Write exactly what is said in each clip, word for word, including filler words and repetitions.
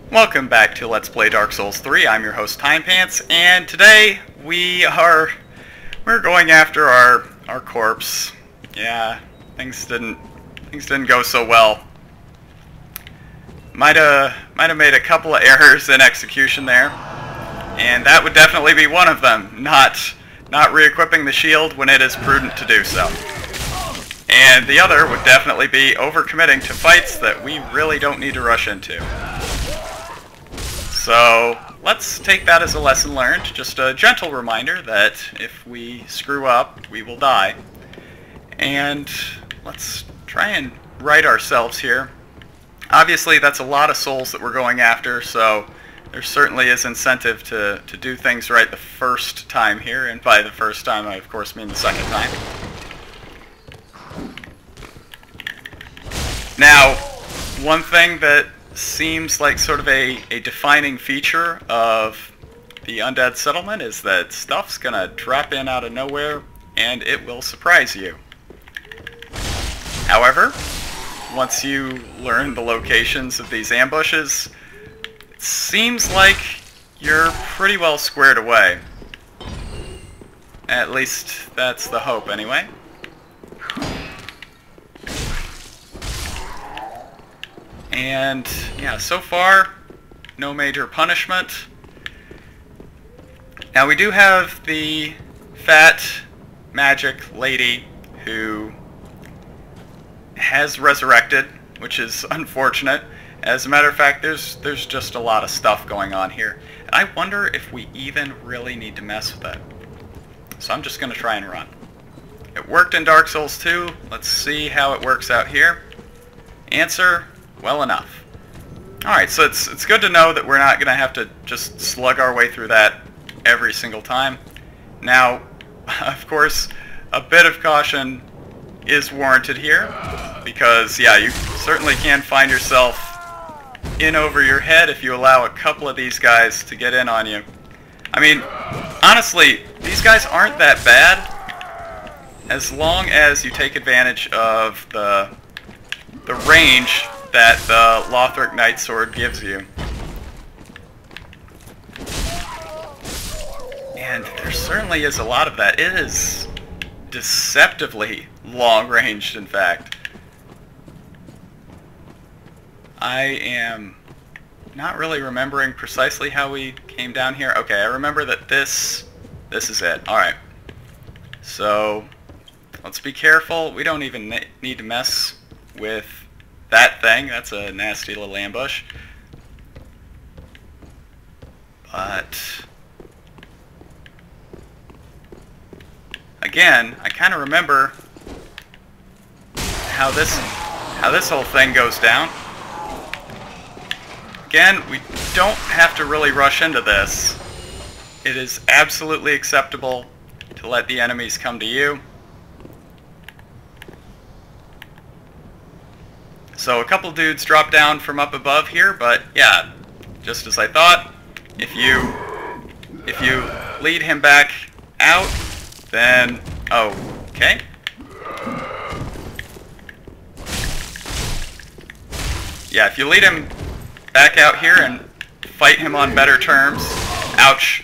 Welcome back to Let's Play Dark Souls three. I'm your host Timepants, and today we are we're going after our our corpse. Yeah, things didn't things didn't go so well. Might have might have made a couple of errors in execution there, and that would definitely be one of them. Not not re-equipping the shield when it is prudent to do so. And the other would definitely be overcommitting to fights that we really don't need to rush into. So let's take that as a lesson learned, just a gentle reminder that if we screw up, we will die. And let's try and right ourselves here. Obviously that's a lot of souls that we're going after, so there certainly is incentive to, to do things right the first time here, and by the first time I of course mean the second time. Now, one thing that seems like sort of a, a defining feature of the undead settlement is that stuff's gonna drop in out of nowhere and it will surprise you. However, once you learn the locations of these ambushes, it seems like you're pretty well squared away. At least that's the hope anyway. And yeah, so far, no major punishment. Now we do have the fat magic lady who has resurrected, which is unfortunate. As a matter of fact, there's there's just a lot of stuff going on here. And I wonder if we even really need to mess with it. So I'm just going to try and run. It worked in Dark Souls two. Let's see how it works out here. Answer: well enough. Alright, so it's, it's good to know that we're not going to have to just slug our way through that every single time. Now, of course, a bit of caution is warranted here, because, yeah, you certainly can find yourself in over your head if you allow a couple of these guys to get in on you. I mean, honestly, these guys aren't that bad, as long as you take advantage of the, the range that the Lothric Knight Sword gives you. And there certainly is a lot of that. It is deceptively long-ranged, in fact. I am not really remembering precisely how we came down here. Okay, I remember that this, this is it. Alright. So, let's be careful. We don't even need to mess with that thing. That's a nasty little ambush. But again, I kind of remember how this how this whole thing goes down. Again, we don't have to really rush into this. It is absolutely acceptable to let the enemies come to you. So a couple dudes drop down from up above here, but yeah, just as I thought, if you if you lead him back out, then oh, okay. Yeah, if you lead him back out here and fight him on better terms, ouch.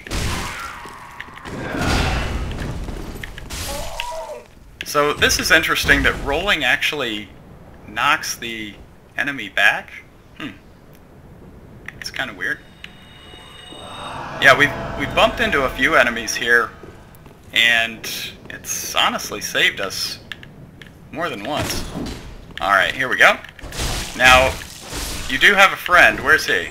So this is interesting that rolling actually knocks the enemy back. Hmm. It's kind of weird. Yeah, we've, we've bumped into a few enemies here, and it's honestly saved us more than once. Alright, here we go. Now, you do have a friend. Where's he?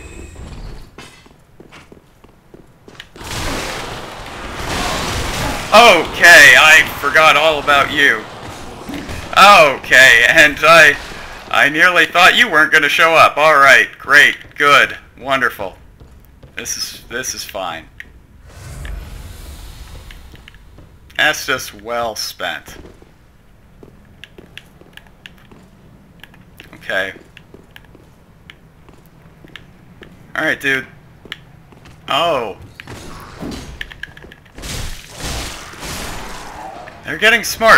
Okay, I forgot all about you. Okay, and I I nearly thought you weren't going to show up. All right, great, good, wonderful. This is this is fine. That's just well spent. Okay. All right, dude. Oh. They're getting smarter.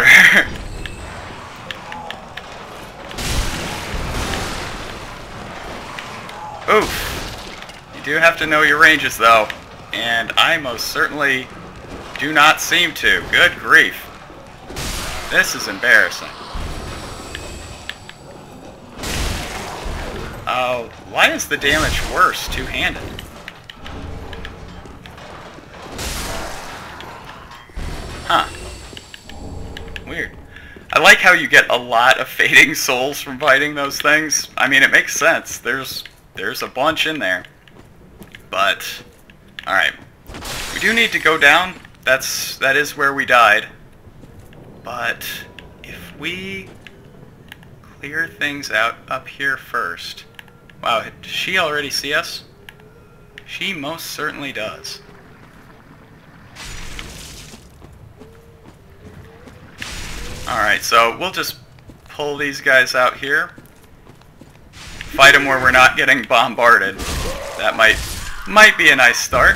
Oof. do have to know your ranges, though. And I most certainly do not seem to. Good grief. This is embarrassing. Oh, why is the damage worse two-handed? Huh. Weird. I like how you get a lot of fading souls from fighting those things. I mean, it makes sense. There's there's a bunch in there. But, alright. We do need to go down. That's that is where we died. But if we clear things out up here first. Wow, does she already see us? She most certainly does. Alright, so we'll just pull these guys out here. Fight them where we're not getting bombarded. That might might be a nice start.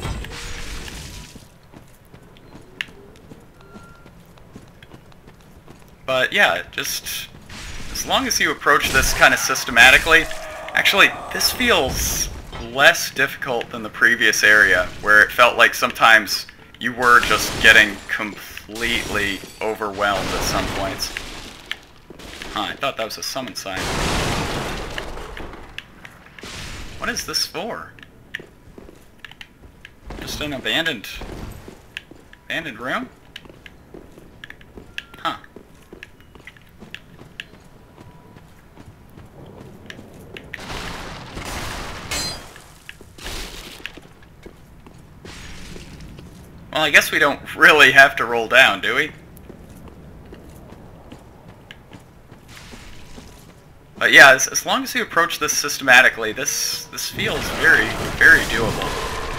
But yeah, just as long as you approach this kind of systematically. Actually, this feels less difficult than the previous area, where it felt like sometimes you were just getting completely overwhelmed at some points. Huh, I thought that was a summon sign. What is this for? Just an abandoned... abandoned room? Huh. Well, I guess we don't really have to roll down, do we? But yeah, as, as long as you approach this systematically, this this feels very, very doable.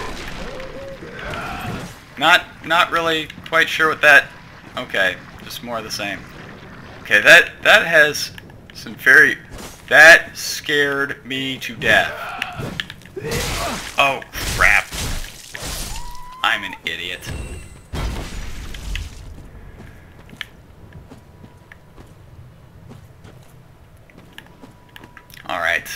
Not not really quite sure what that... Okay, just more of the same. Okay, that that has some very... That scared me to death. Oh, crap. I'm an idiot. Alright.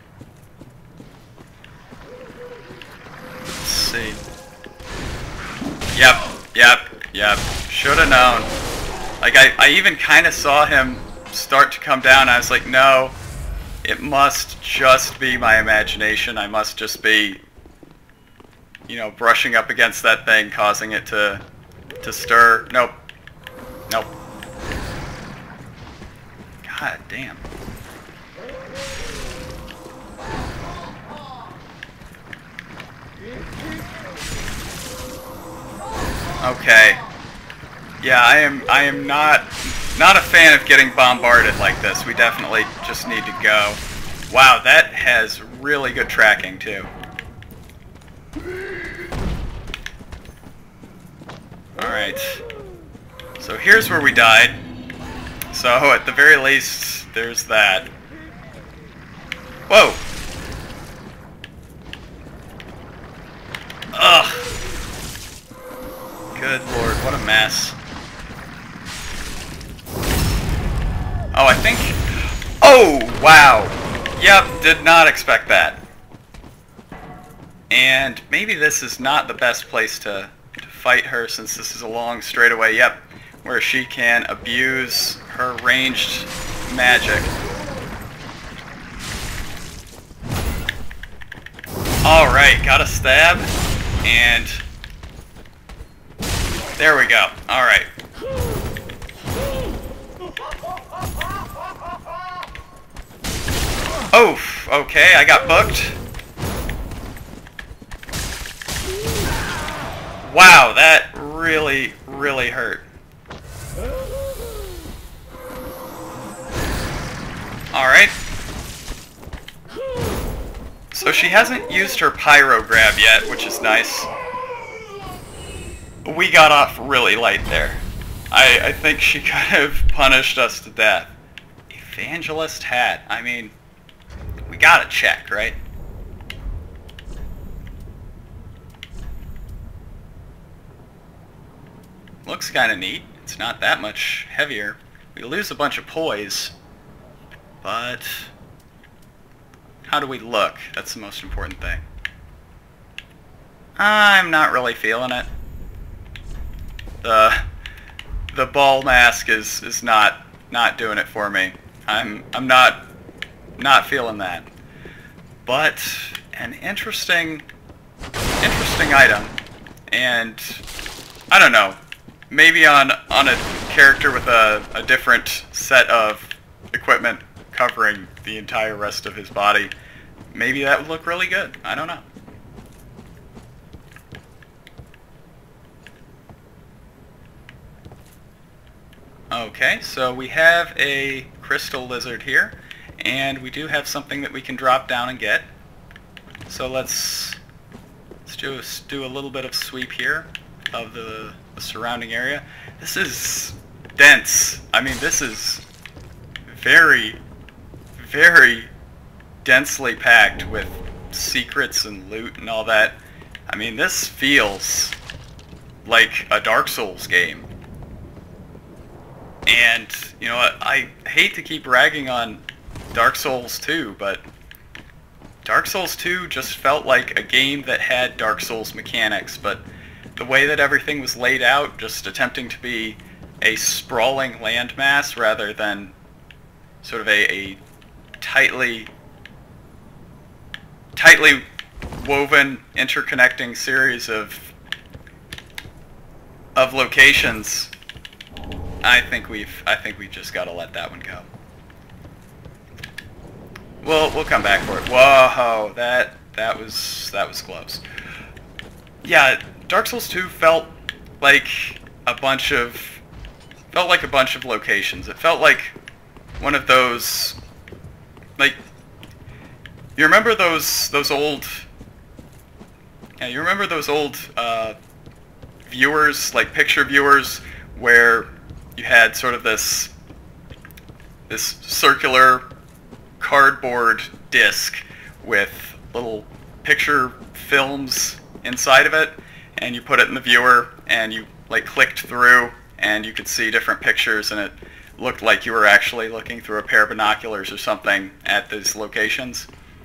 Let's see. Yep, yep, yep. Should have known. Like, I, I even kind of saw him start to come down. I was like, no, it must just be my imagination. I must just be... you know, brushing up against that thing, causing it to to stir. Nope. Nope. God damn. Okay. Yeah, I am I am not not a fan of getting bombarded like this. We definitely just need to go. Wow, that has really good tracking too. Alright, so here's where we died. So at the very least, there's that. Whoa! Ugh! Good lord, what a mess. Oh, I think... Oh, wow! Yep, did not expect that. And maybe this is not the best place to... fight her, since this is a long straightaway, yep, where she can abuse her ranged magic. Alright, got a stab, and there we go. Alright. Oof, okay, I got booked. Wow, that really, really hurt. Alright. So she hasn't used her pyro grab yet, which is nice. We got off really light there. I, I think she could have punished us to death. Evangelist hat. I mean, we gotta check, right? Looks kind of neat. It's not that much heavier. We lose a bunch of poise, but how do we look? That's the most important thing. I'm not really feeling it. The the ball mask is is not not doing it for me. I'm I'm not not feeling that. But an interesting interesting item, and I don't know, maybe on on a character with a, a different set of equipment covering the entire rest of his body, maybe that would look really good. I don't know. Okay, so we have a crystal lizard here, and we do have something that we can drop down and get. So let's let's do a, do a little bit of sweep here of the, the surrounding area. This is dense. I mean, this is very, very densely packed with secrets and loot and all that. I mean, this feels like a Dark Souls game. And, you know, I, I hate to keep ragging on Dark Souls two, but Dark Souls two just felt like a game that had Dark Souls mechanics, but the way that everything was laid out, just attempting to be a sprawling landmass rather than sort of a, a tightly tightly woven, interconnecting series of of locations. I think we've I think we've just got to let that one go. We'll we'll come back for it. Whoa, that that was that was close. Yeah, Dark Souls two felt like a bunch of felt like a bunch of locations. It felt like one of those, like, you remember those those old yeah, you remember those old uh, viewers, like picture viewers, where you had sort of this this circular cardboard disc with little picture films inside of it, and you put it in the viewer and you like clicked through and you could see different pictures, and it looked like you were actually looking through a pair of binoculars or something at these locations.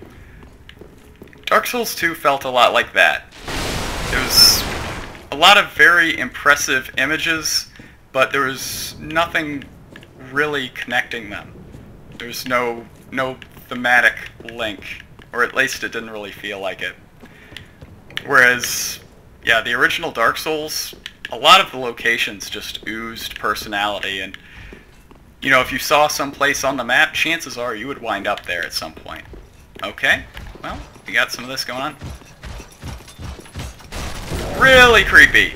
Dark Souls two felt a lot like that. It was a lot of very impressive images, but there was nothing really connecting them. There was no no thematic link, or at least it didn't really feel like it. Whereas, yeah, the original Dark Souls, a lot of the locations just oozed personality, and, you know, if you saw some place on the map, chances are you would wind up there at some point. Okay, well, we got some of this going on. Really creepy.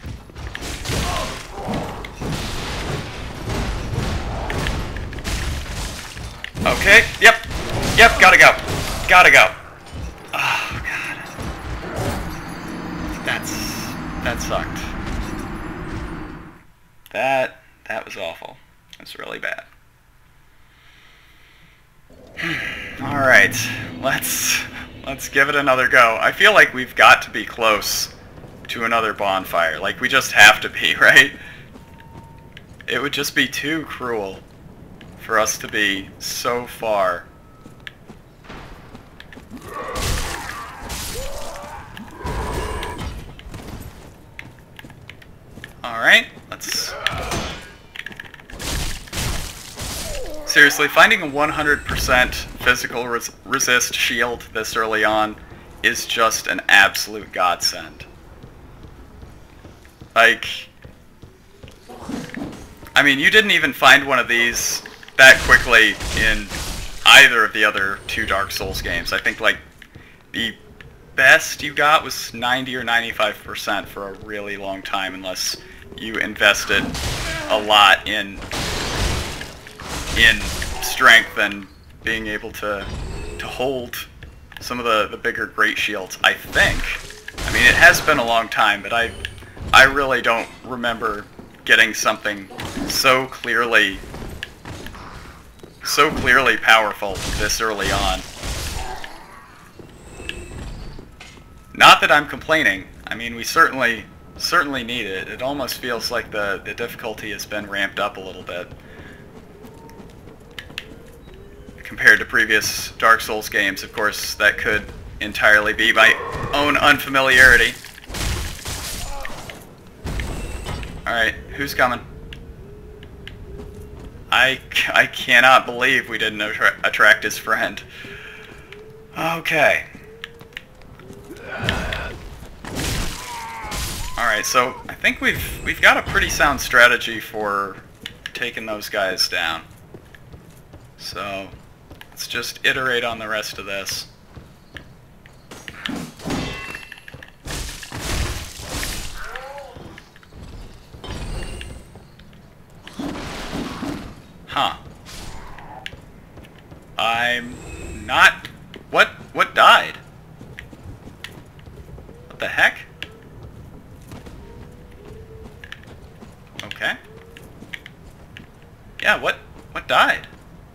Okay, yep, yep, gotta go, gotta go. Oh, God. That's, that sucked. That, that was awful. That's really bad. Alright, let's, let's give it another go. I feel like we've got to be close to another bonfire. Like, we just have to be, right? It would just be too cruel for us to be so far. Alright, let's... Seriously, finding a one hundred percent physical res resist shield this early on is just an absolute godsend. Like, I mean, you didn't even find one of these that quickly in either of the other two Dark Souls games. I think, like, the best you got was ninety or ninety-five percent for a really long time, unless you invested a lot in in strength and being able to to hold some of the, the bigger great shields, I think. I mean, it has been a long time, but I I really don't remember getting something so clearly so clearly powerful this early on. Not that I'm complaining. I mean, we certainly certainly need it. It almost feels like the, the difficulty has been ramped up a little bit compared to previous Dark Souls games. Of course, that could entirely be my own unfamiliarity. Alright, who's coming? I, I cannot believe we didn't attra attract his friend. Okay. Alright, so I think we've we've got a pretty sound strategy for taking those guys down. So let's just iterate on the rest of this. Huh. I'm not... What? What died? What the heck? Okay. Yeah, what? What died?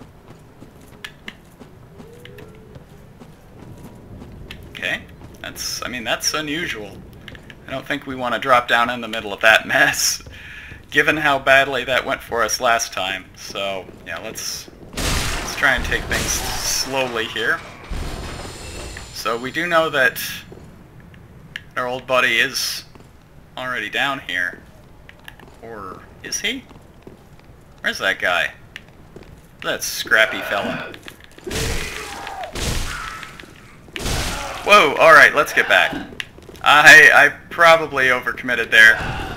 Okay. That's... I mean, that's unusual. I don't think we want to drop down in the middle of that mess, given how badly that went for us last time. So, yeah, let's, let's try and take things slowly here. So we do know that our old buddy is already down here. Or is he? Where's that guy? That scrappy fella. Whoa, alright, let's get back. I, I probably overcommitted there.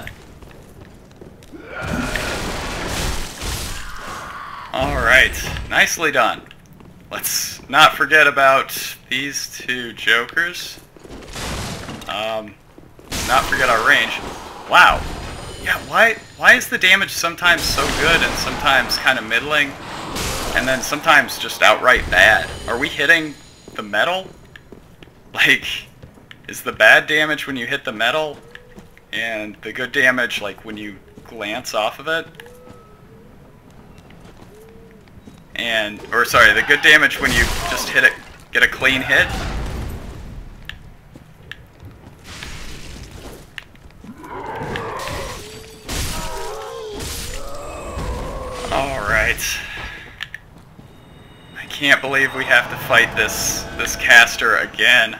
Alright, nicely done. Let's not forget about these two jokers. Um, not forget our range. Wow. Yeah, why why is the damage sometimes so good and sometimes kind of middling, and then sometimes just outright bad? Are we hitting the metal? Like, is the bad damage when you hit the metal, and the good damage like when you glance off of it? And, or sorry, the good damage when you just hit it, get a clean hit? Alright. I can't believe we have to fight this, this caster again.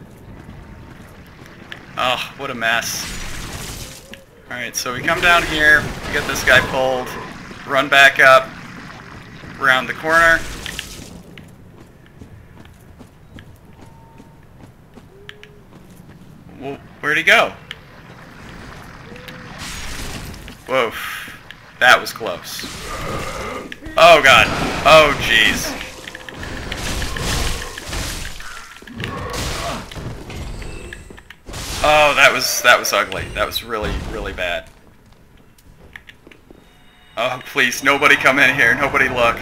Oh, what a mess. Alright, so we come down here, get this guy pulled, run back up, around the corner. Well, where'd he go? Whoa, that was close. Oh god. Oh jeez. Oh, that was that was ugly. That was really really bad. Oh, please, nobody come in here. Nobody look.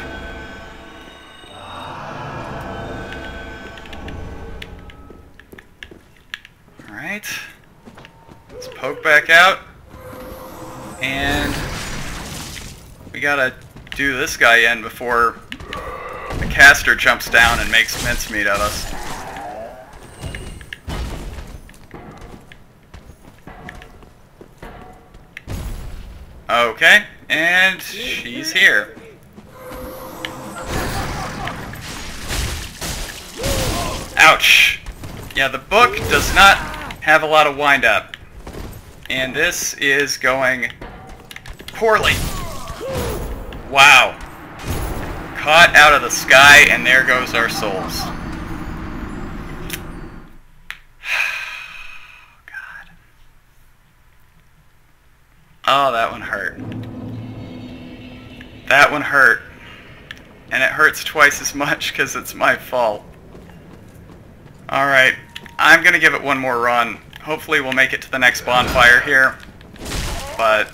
Alright. Let's poke back out. And we gotta do this guy in before the caster jumps down and makes mincemeat of us. Okay. And she's here. Ouch. Yeah, the book does not have a lot of wind-up. And this is going poorly. Wow. Caught out of the sky, and there goes our souls. God. Oh, that one hurt. That one hurt. And it hurts twice as much because it's my fault. Alright, I'm going to give it one more run. Hopefully we'll make it to the next bonfire here. But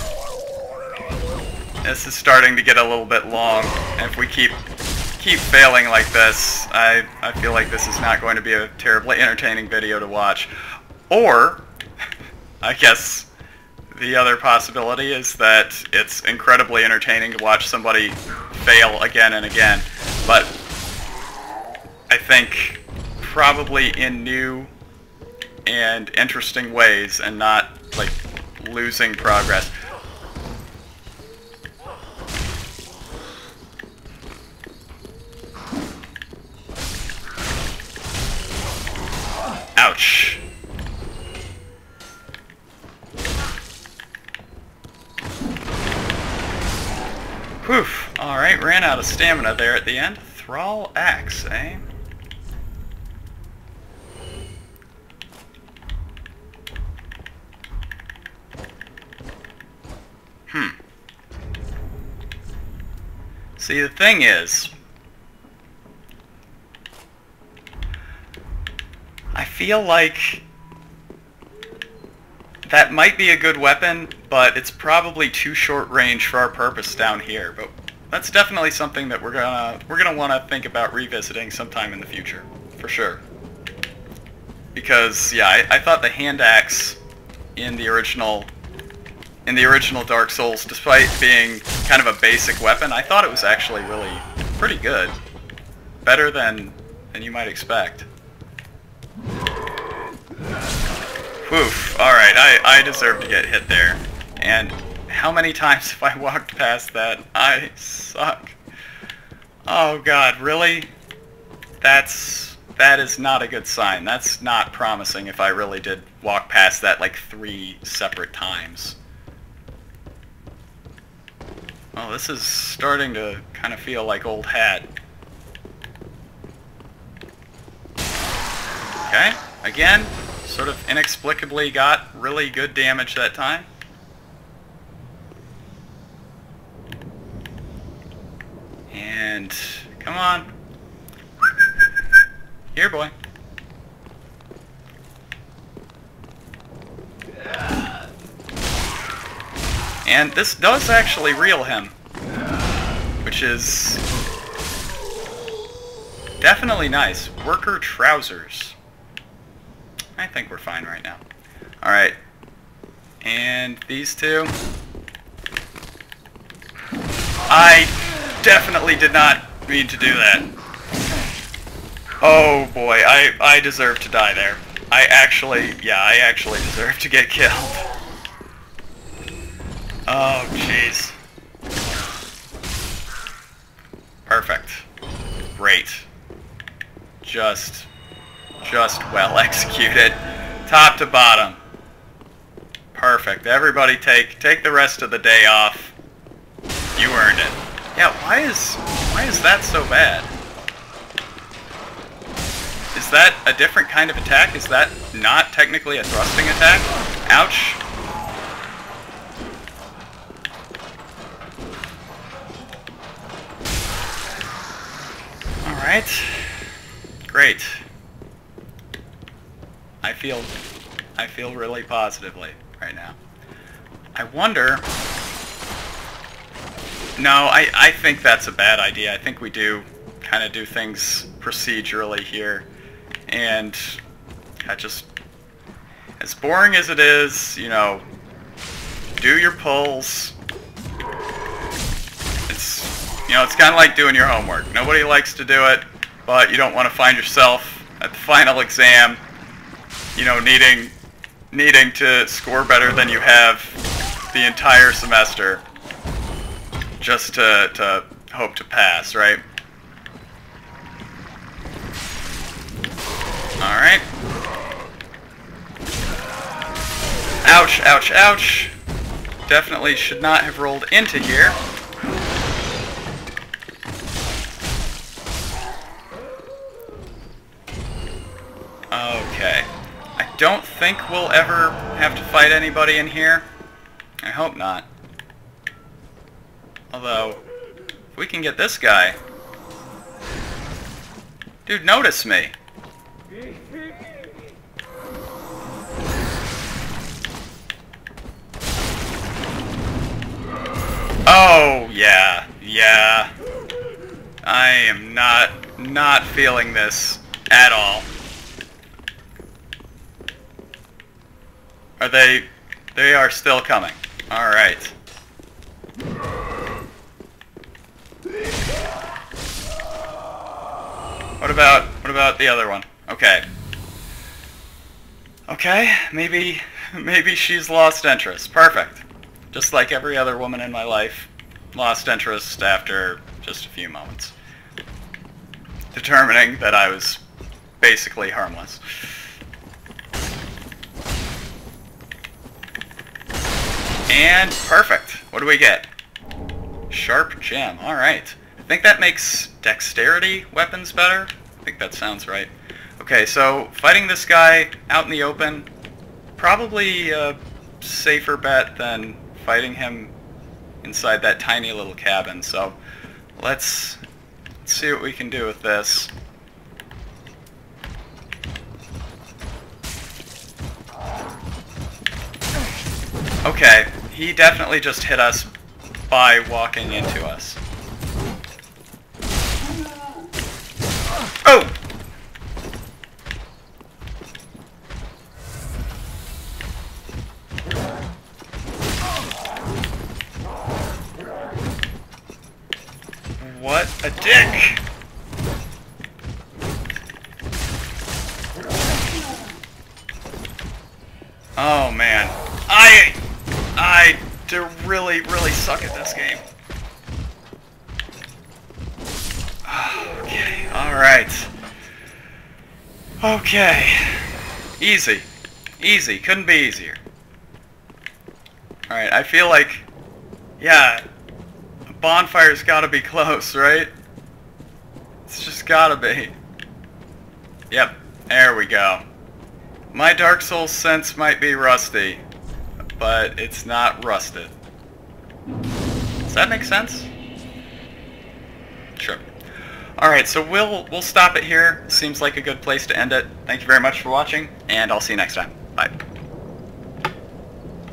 this is starting to get a little bit long. And if we keep keep failing like this, I, I feel like this is not going to be a terribly entertaining video to watch. Or, I guess the other possibility is that it's incredibly entertaining to watch somebody fail again and again. But I think probably in new and interesting ways and not like losing progress. Ouch. Whew. Alright, ran out of stamina there at the end. Thrall axe, eh? Hmm. See, the thing is, I feel like that might be a good weapon, but it's probably too short range for our purpose down here. But that's definitely something that we're gonna we're gonna want to think about revisiting sometime in the future, for sure. Because yeah, I, I thought the hand axe in the original in the original Dark Souls, despite being kind of a basic weapon, I thought it was actually really pretty good, better than than you might expect. Oof, alright, I, I deserve to get hit there. And how many times have I walked past that? I suck. Oh god, really? That's... that is not a good sign. That's not promising if I really did walk past that like three separate times. Well, this is starting to kind of feel like old hat. Okay, again. Sort of inexplicably got really good damage that time. And come on. Here, boy. And this does actually reel him, which is definitely nice. Worker trousers. I think we're fine right now. Alright. And these two. I definitely did not mean to do that. Oh boy, I, I deserve to die there. I actually, yeah, I actually deserve to get killed. Oh, jeez. Perfect. Great. Just... Just well executed. Top to bottom. Perfect. Everybody take take the rest of the day off. You earned it. Yeah, why is why is that so bad? Is that a different kind of attack? Is that not technically a thrusting attack? Ouch. Alright. Great. I feel, I feel really positively right now. I wonder... No, I, I think that's a bad idea. I think we do kind of do things procedurally here. And I just... As boring as it is, you know, do your pulls. It's, you know, it's kind of like doing your homework. Nobody likes to do it, but you don't want to find yourself at the final exam, you know, needing needing to score better than you have the entire semester just to, to hope to pass, right? Alright. Ouch, ouch, ouch. Definitely should not have rolled into here. Okay. I don't think we'll ever have to fight anybody in here. I hope not. Although, if we can get this guy... Dude, notice me. Oh, yeah, yeah. I am not, not feeling this at all. Are they... They are still coming. Alright. What about... What about the other one? Okay. Okay, maybe... Maybe she's lost interest. Perfect. Just like every other woman in my life. Lost interest after just a few moments. Determining that I was basically harmless. And perfect. What do we get? Sharp gem. Alright. I think that makes dexterity weapons better. I think that sounds right. Okay, so fighting this guy out in the open, probably a safer bet than fighting him inside that tiny little cabin. So let's, let's see what we can do with this. Okay, he definitely just hit us by walking into us. Oh! What a dick! Oh man, I I do really really suck at this game. Okay, all right. Okay, easy, easy. Couldn't be easier. All right, I feel like, yeah. Bonfire's gotta be close, right? It's just gotta be. Yep, there we go. My Dark Souls sense might be rusty, but it's not rusted. Does that make sense? Sure. Alright, so we'll we'll stop it here. Seems like a good place to end it. Thank you very much for watching, and I'll see you next time. Bye.